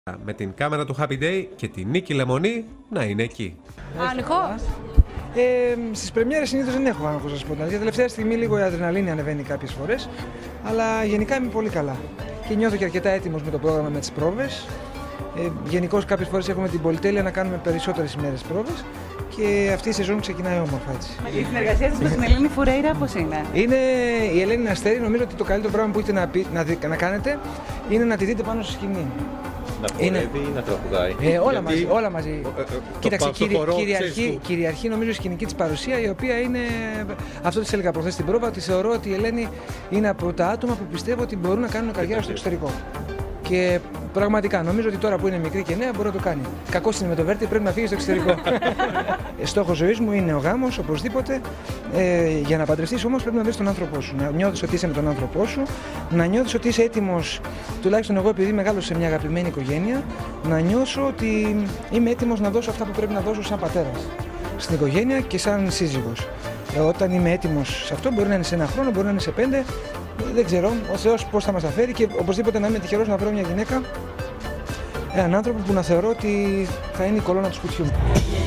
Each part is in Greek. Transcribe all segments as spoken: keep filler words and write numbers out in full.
Με την κάμερα του Happy Day και τη Νίκη Λεμονή να είναι εκεί. Άγχος. Ε, στις πρεμιέρες συνήθως δεν έχω άγχος, να σας πω. Για τελευταία στιγμή λίγο η αδρεναλίνη ανεβαίνει κάποιες φορές, αλλά γενικά είμαι πολύ καλά. Και νιώθω και αρκετά έτοιμος με το πρόγραμμα, με τις πρόβες. Ε, γενικώς κάποιες φορές έχουμε την πολυτέλεια να κάνουμε περισσότερες ημέρες πρόβες και αυτή η σεζόν ξεκινάει όμορφα έτσι. Η συνεργασία σας με την Ελένη Φουρέιρα πώς είναι? Είναι η Ελένη Αστέρη, νομίζω ότι το καλύτερο πράγμα που έχετε να, πει, να, δει, να κάνετε είναι να τη δείτε πάνω στη σκηνή. Να χορεύει ή να τραγουδάει? Ε, όλα, Γιατί... μαζί, όλα μαζί. Ε, ε, Κοίταξε, το κυρι, χορό, κυριαρχεί, κυριαρχεί νομίζω η σκηνική της παρουσία, η οποία είναι, αυτό της έλεγα προχθές στην πρόβα, ότι θεωρώ ότι η Ελένη είναι από τα άτομα που πιστεύω ότι μπορούν να κάνουν καριέρα στο εξωτερικό. Και πραγματικά νομίζω ότι τώρα που είναι μικρή και νέα μπορεί να το κάνει. Κακώς είναι με το Βέρτι, πρέπει να φύγει στο εξωτερικό. Στόχος ζωής μου είναι ο γάμος, οπωσδήποτε. Ε, για να παντρευτείς όμως πρέπει να βρεις τον άνθρωπό σου. Να νιώθεις ότι είσαι με τον άνθρωπό σου, να νιώθεις ότι είσαι έτοιμος, τουλάχιστον εγώ επειδή μεγάλωσα σε μια αγαπημένη οικογένεια, να νιώσω ότι είμαι έτοιμος να δώσω αυτά που πρέπει να δώσω σαν πατέρας στην οικογένεια και σαν σύζυγος. Ε, όταν είμαι έτοιμος σε αυτό, μπορεί να είναι σε ένα χρόνο, μπορεί να είναι σε πέντε. Δεν ξέρω, ο Θεός πώς θα μας τα φέρει και οπωσδήποτε να είμαι τυχερός να βρω μια γυναίκα, έναν άνθρωπο που να θεωρώ ότι θα είναι η κολόνα του σπιτιού μου.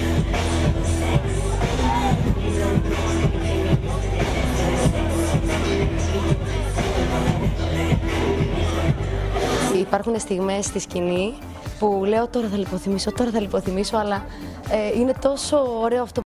Υπάρχουν στιγμές στη σκηνή που λέω τώρα θα λιποθυμίσω, τώρα θα λιποθυμίσω, αλλά ε, είναι τόσο ωραίο αυτό